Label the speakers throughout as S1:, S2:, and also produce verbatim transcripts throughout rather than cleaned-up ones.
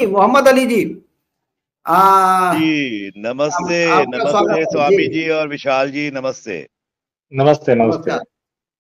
S1: मोहम्मद अली जी। आ,
S2: जी नमस्ते।
S1: आपका स्वागत
S2: नमस्ते
S1: है
S2: स्वामी
S1: जी।
S2: जी और विशाल जी, नमस्ते।
S3: नमस्ते नमस्ते।
S1: नमस्कार।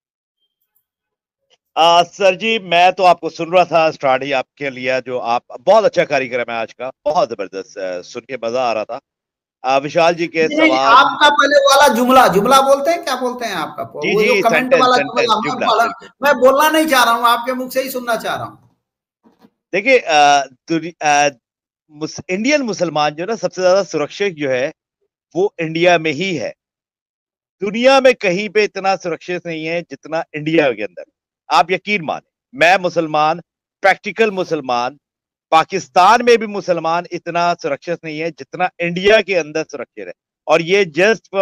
S2: आ, सर जी, मैं तो आपको सुन रहा था, स्टार्ट ही आपके लिया, जो आप बहुत अच्छा कार्यक्रम है आज का, बहुत जबरदस्त, आ, सुन के मजा आ रहा था। आ, विशाल जी के
S1: नहीं,
S2: सवाल।
S1: आपका पहले वाला जुमला जुमला बोलते हैं, क्या बोलते हैं आपका,
S2: जी
S1: वो
S2: जी,
S1: जो कमेंट
S2: सेंटेंस
S1: वाला
S2: सेंटेंस
S1: जुमला मैं
S2: जुमला,
S1: पढ़ा,
S2: बिल्कुल।
S1: मैं बोलना नहीं चाह रहा हूँ, आपके मुख से ही सुनना चाह रहा हूँ।
S2: देखिए, आ, दुनि- आ, मुस, इंडियन मुसलमान जो ना सबसे ज्यादा सुरक्षित जो है वो इंडिया में ही है। दुनिया में कहीं पे इतना सुरक्षित नहीं है जितना इंडिया के अंदर। आप यकीन माने, मैं मुसलमान, प्रैक्टिकल मुसलमान, पाकिस्तान में भी मुसलमान इतना सुरक्षित नहीं है जितना इंडिया के अंदर सुरक्षित है। और ये जस्ट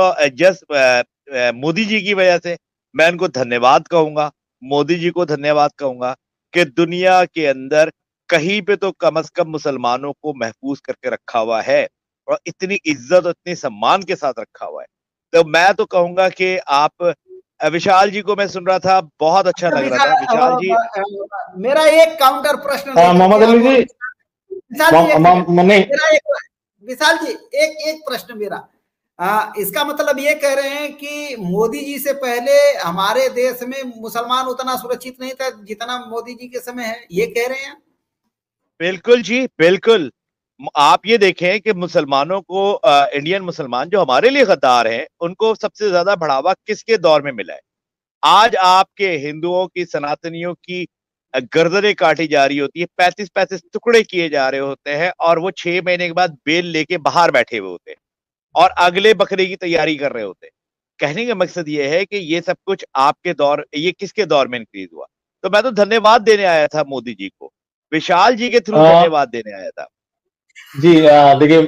S2: जस्ट मोदी जी की वजह से। मैं उनको धन्यवाद कहूंगा, मोदी जी को धन्यवाद कहूंगा कि दुनिया के अंदर कहीं पे तो कम से कम मुसलमानों को महफूज करके रखा हुआ है और इतनी इज्जत और इतनी सम्मान के साथ रखा हुआ है। तो मैं तो कहूंगा कि आप, अ, विशाल जी को मैं सुन रहा था, बहुत अच्छा
S1: अच्छा
S2: लग रहा
S1: विशाल,
S2: था विशाल जी।
S1: अ, अ, मेरा एक काउंटर प्रश्न
S3: हाँ
S1: लेकर के
S3: मोहम्मद अली
S1: आप,
S3: जी।
S1: विशाल जी
S3: मो-
S1: एक
S3: मो-
S1: सेकंड,
S3: मो- नहीं।
S1: मेरा एक, विशाल जी एक एक प्रश्न मेरा, आ, इसका मतलब ये कह रहे हैं कि मोदी जी से पहले हमारे देश में मुसलमान उतना सुरक्षित नहीं था जितना मोदी जी के समय है, ये कह रहे हैं?
S2: बिल्कुल जी, बिल्कुल। म- आप ये देखें कि मुसलमानों को, अ, इंडियन मुसलमान जो हमारे लिए गद्दार हैं, उनको सबसे ज्यादा बढ़ावा किसके दौर में मिला है? आज आपके हिंदुओं की, सनातनियों की अ, गर्दनें काटी जा रही होती है, पैंतीस पैंतीस टुकड़े किए जा रहे होते हैं और वो छह महीने के बाद बेल लेके बाहर बैठे हुए होते हैं और अगले बकरे की तैयारी कर रहे होते हैं। कहने का मकसद ये है कि ये सब कुछ आपके दौर, ये किसके दौर में इंक्रीज हुआ? तो मैं तो धन्यवाद देने आया था मोदी जी को, विशाल जी के थ्रू
S3: आ,
S2: धन्यवाद देने आया था।
S3: जी आ, देखिए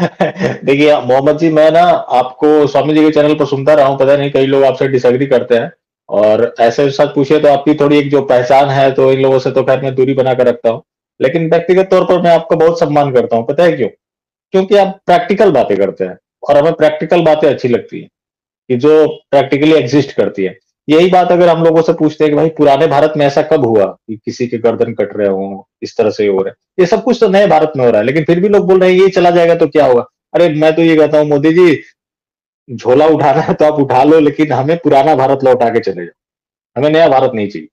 S3: देखिए मोहम्मद जी, मैं ना आपको स्वामी जी के चैनल पर सुनता रहा हूँ। पता नहीं कई लोग आपसे डिसएग्री करते हैं, और ऐसे सच पूछे तो आपकी थोड़ी एक जो पहचान है, तो इन लोगों से तो खैर मैं दूरी बना कर रखता हूँ। लेकिन व्यक्तिगत तौर पर मैं आपका बहुत सम्मान करता हूँ। पता है क्यों? क्योंकि आप प्रैक्टिकल बातें करते हैं, और हमें प्रैक्टिकल बातें अच्छी लगती है, कि जो प्रैक्टिकली एग्जिस्ट करती है। यही बात अगर हम लोगों से पूछते हैं कि भाई पुराने भारत में ऐसा कब हुआ कि किसी के गर्दन कट रहे हो, इस तरह से हो रहा है, ये सब कुछ तो नए भारत में हो रहा है, लेकिन फिर भी लोग बोल रहे हैं ये चला जाएगा तो क्या होगा। अरे मैं तो ये कहता हूँ मोदी जी, झोला उठाना है तो आप उठा लो, लेकिन हमें पुराना भारत लौटा के चले जाओ, हमें नया भारत नहीं चाहिए।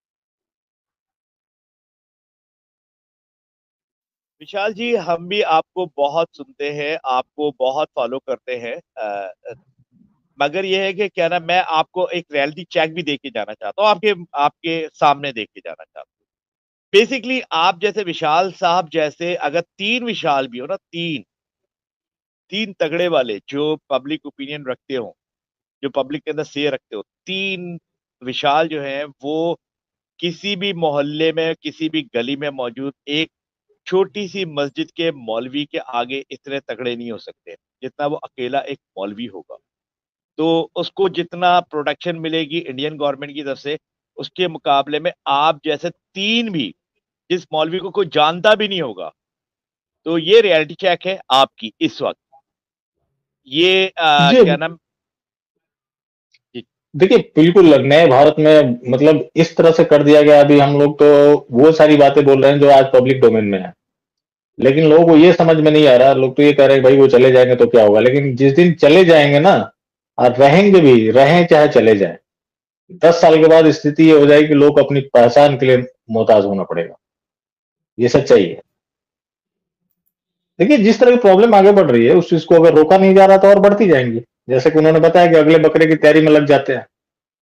S2: विशाल जी, हम भी आपको बहुत सुनते हैं, आपको बहुत फॉलो करते हैं, अ, मगर यह है कि क्या ना, मैं आपको एक रियलिटी चेक भी दे के जाना चाहता हूँ, आपके आपके सामने दे के जाना चाहता हूँ। बेसिकली आप जैसे विशाल साहब जैसे अगर तीन विशाल भी हो ना, तीन तीन तगड़े वाले जो पब्लिक ओपिनियन रखते हो, जो पब्लिक के अंदर से रखते हो, तीन विशाल जो हैं वो किसी भी मोहल्ले में, किसी भी गली में मौजूद एक छोटी सी मस्जिद के मौलवी के आगे इतने तगड़े नहीं हो सकते जितना वो अकेला एक मौलवी होगा। तो उसको जितना प्रोटेक्शन मिलेगी इंडियन गवर्नमेंट की तरफ से, उसके मुकाबले में आप जैसे तीन भी, जिस मौलवी को कोई जानता भी नहीं होगा, तो ये रियलिटी चेक है आपकी इस वक्त। ये आ,
S3: जी
S2: क्या नाम, जी,
S3: देखिए, बिल्कुल नए भारत में मतलब इस तरह से कर दिया गया। अभी हम लोग तो वो सारी बातें बोल रहे हैं जो आज पब्लिक डोमेन में है, लेकिन लोगों को ये समझ में नहीं आ रहा। लोग तो ये कह रहे हैं भाई वो चले जाएंगे तो क्या होगा, लेकिन जिस दिन चले जाएंगे ना, और रहेंगे भी, रहें चाहे चले जाएं, दस साल के बाद स्थिति ये हो जाएगी कि लोग अपनी पहचान के लिए मोहताज होना पड़ेगा। ये सच्चाई है। देखिए, जिस तरह की प्रॉब्लम आगे बढ़ रही है, उस चीज को अगर रोका नहीं जा रहा तो और बढ़ती जाएंगी। जैसे कि उन्होंने बताया कि अगले बकरे की तैयारी में लग जाते हैं।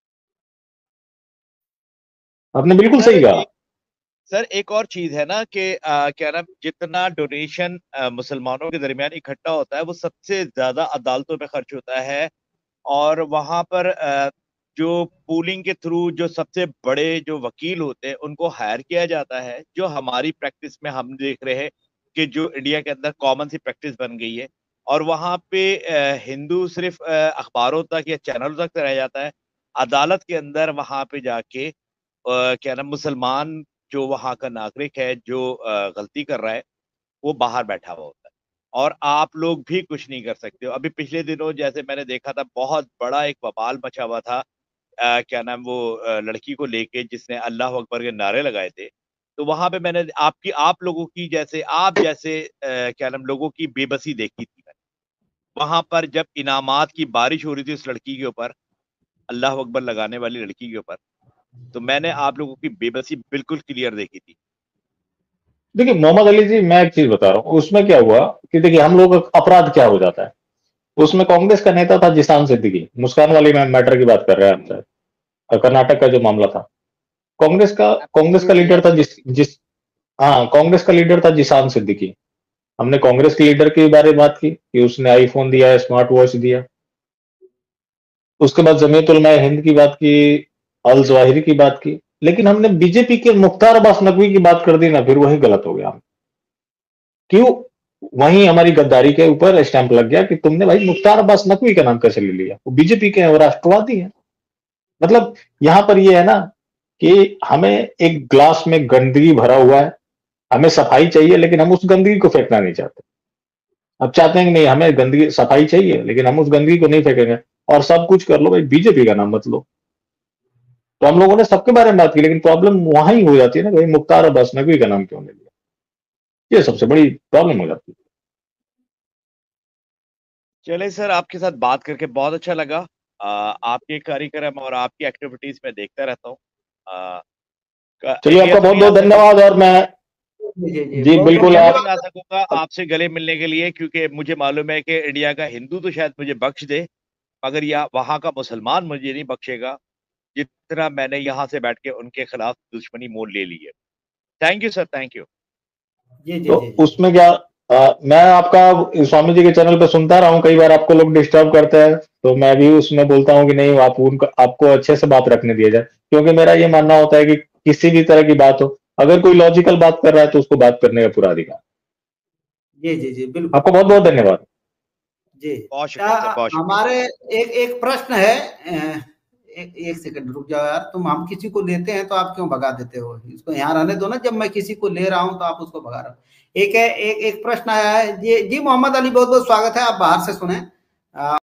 S3: आपने बिल्कुल
S2: सर
S3: सही कहा।
S2: एक सर एक और चीज है ना कि आ, क्या नाम, जितना डोनेशन मुसलमानों के दरमियान इकट्ठा होता है वो सबसे ज्यादा अदालतों में खर्च होता है। और वहां पर अ, जो पूलिंग के थ्रू जो सबसे बड़े जो वकील होते हैं उनको हायर किया जाता है, जो हमारी प्रैक्टिस में हम देख रहे हैं कि जो इंडिया के अंदर कॉमन सी प्रैक्टिस बन गई है। और वहां पे अ, हिंदू सिर्फ अ, अखबारों तक या चैनलों तक रह जाता है। अदालत के अंदर वहां पे जाके अ, क्या नाम, मुसलमान जो वहां का नागरिक है, जो अ, गलती कर रहा है, वो बाहर बैठा हुआ होता है और आप लोग भी कुछ नहीं कर सकते हो। अभी पिछले दिनों जैसे मैंने देखा था, बहुत बड़ा एक बवाल मचा हुआ था, अ, क्या नाम, वो अ, लड़की को लेके जिसने अल्लाह अकबर के नारे लगाए थे। तो वहां पे मैंने आपकी आप लोगों की जैसे आप जैसे आ, क्या नाम लोगों की बेबसी देखी थी मैंने वहां पर, जब इनामात की बारिश हो रही थी उस लड़की के ऊपर, अल्लाह अकबर लगाने वाली लड़की के ऊपर, तो मैंने आप लोगों की बेबसी बिल्कुल क्लियर देखी थी।
S3: देखिए मोहम्मद अली जी, मैं एक चीज बता रहा हूँ, उसमें क्या हुआ कि देखिए हम लोग अपराध क्या हो जाता है, उसमें कांग्रेस का नेता था जिशान सिद्दीकी, मुस्कान वाली मैटर की बात कर रहे हैं आप शायद, कर्नाटक का जो मामला था, कांग्रेस का कांग्रेस का
S1: जी जी
S3: लीडर था जिस जिस हाँ, कांग्रेस का लीडर था जिशान सिद्दीकी। हमने कांग्रेस के लीडर के बारे में बात की कि उसने आईफोन दिया, स्मार्ट वॉच दिया। उसके बाद जमीयत उलमा हिंद की बात की, अल जवाहिरी की बात की, लेकिन हमने बीजेपी के मुख्तार अब्बास नकवी की बात कर दी ना, फिर वही गलत हो गया। क्यों? वहीं हमारी गद्दारी के ऊपर स्टैंप लग गया कि तुमने भाई मुख्तार अब्बास नकवी का नाम कैसे ले लिया, वो बीजेपी के हैं, वो राष्ट्रवादी हैं। मतलब यहां पर ये है ना कि हमें एक ग्लास में गंदगी भरा हुआ है, हमें सफाई चाहिए, लेकिन हम उस गंदगी को फेंकना नहीं चाहते। अब चाहते हैं कि नहीं, हमें गंदगी सफाई चाहिए लेकिन हम उस गंदगी को नहीं फेंकेंगे, और सब कुछ कर लो भाई, बीजेपी का नाम मत लो। तो हम लोगों ने सबके बारे में बात की, लेकिन प्रॉब्लम वहां ही हो जाती है ना, भाई मुख्तार अब्बास नकवी का नाम क्यों ले लिया, ये सबसे बड़ी प्रॉब्लम हो जाती है।
S2: चले सर, आपके साथ बात करके बहुत अच्छा लगा। आ, आपके कार्यक्रम और आपकी एक्टिविटीज में देखता रहता हूँ।
S3: चलिए,
S2: इंडिया
S3: आपका
S2: तो
S3: बहुत
S2: नहीं आ
S3: बहुत
S2: सकूँ,
S3: धन्यवाद। और मैं
S1: जी जी जी
S3: जी
S1: बहुत बहुत
S3: बिल्कुल
S2: इंडिया तो
S3: आप
S2: नहीं आ
S1: धन्यवाद।
S2: सकूंगा आपसे गले मिलने के लिए, क्योंकि मुझे मालूम है कि इंडिया का हिंदू तो शायद मुझे बख्श दे, मगर या वहां का मुसलमान मुझे नहीं बख्शेगा, जितना मैंने यहाँ से बैठ के उनके खिलाफ दुश्मनी मोल ले ली है। Thank you sir, thank you.
S1: जी जी
S3: तो
S1: जी जी
S3: उसमें क्या, आ, मैं आपका स्वामी जी के चैनल पे सुनता रहा हूँ, कई बार आपको लोग डिस्टर्ब करते हैं, तो मैं भी उसमें बोलता हूँ कि नहीं, आप उनको आपको अच्छे से बात रखने दिया जाए, क्योंकि मेरा ये मानना होता है कि किसी भी तरह की बात हो, अगर कोई लॉजिकल बात कर रहा है तो उसको बात करने का पूरा अधिकार।
S1: जी जी जी बिल्कुल
S3: आपको बहुत बहुत धन्यवाद।
S1: जी।
S2: बहुत
S1: क्या
S2: शुक्रिया सर, बहुत शुक्रिया।
S1: हमारे एक एक प्रश्न है, अ, एक एक सेकंड रुक जाओ यार, तुम हम किसी को लेते हैं तो आप क्यों भगा देते हो, इसको यहाँ रहने दो ना, जब मैं किसी को ले रहा हूँ तो आप उसको भगा रहे हो। एक है एक एक प्रश्न आया है जी जी मोहम्मद अली, बहुत बहुत स्वागत है, आप बाहर से सुने।